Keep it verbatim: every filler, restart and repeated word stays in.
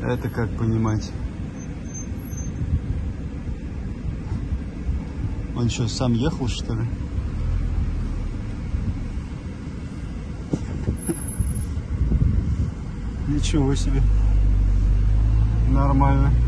Это как понимать? Он что, сам ехал, что ли? Ничего себе. Нормально.